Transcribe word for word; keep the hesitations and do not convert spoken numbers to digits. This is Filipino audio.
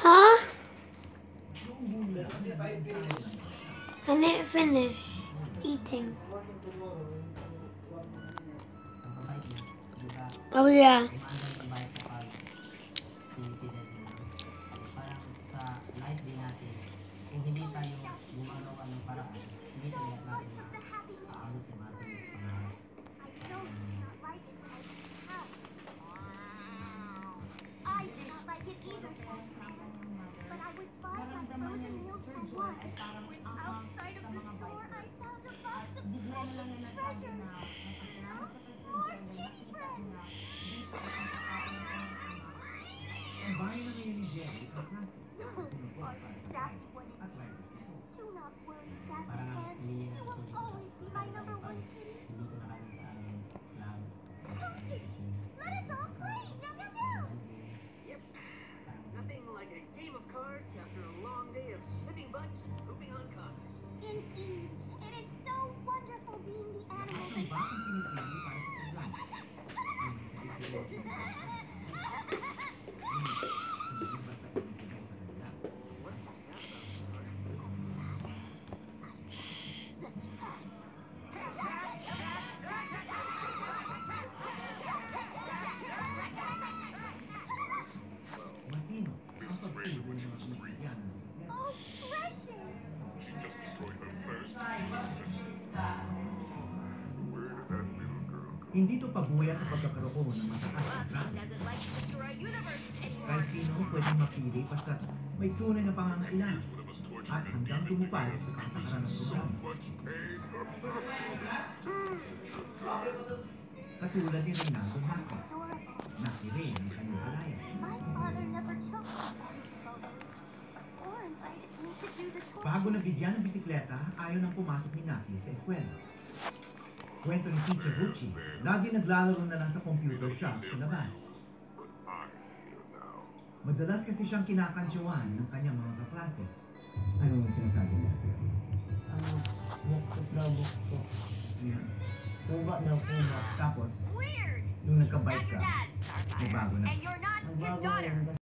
Huh? I didn't finish eating. Oh yeah. Outside of the store, I found a box of precious treasures. More kitty friends. Are you sassy one indeed? Do not worry, sassy pants. You will always be my number one kitty. Come, kitties. Let us all play. Meow, meow, meow. Yep. Nothing like a game of cards after a long day of sniffing butts and pooping on cars. Indeed. It is so wonderful being the animals and... Oh, precious! She just destroyed her first. Where did that little girl go? Hindi to pabuya sa pagkakaroon ng mataas na drama. Doesn't like to destroy universes anymore. Kahit sino pwedeng mapili basta may tunay na pangangailangan One of us tortured at her hanggang demon tumupad girl. sa katakaran ng So programa. much pain. Katulad ni Reynaldo Maco, Adorable. na si Ray ng kanyang halayan. My father never took family photos or invited me to do the tour. Bago nabigyan ng bisikleta, ayaw nang pumasok ni Naki sa eskwela. Kwento ni Teacher Gucci, lagi naglalaro na lang sa computer shop sa labas. I'm here now. Madalas kasi siyang kinakansyawan ng kanyang mga kaklase. Anong sinasabi niya sa'yo? Ano, buktot daw buktot. Ayan. Kuba daw kuba. Tapos, Weird. nung He's nagka-bike not your ka, dad, Starfire. nagbago na. And you're not his Nagbago daughter. yan.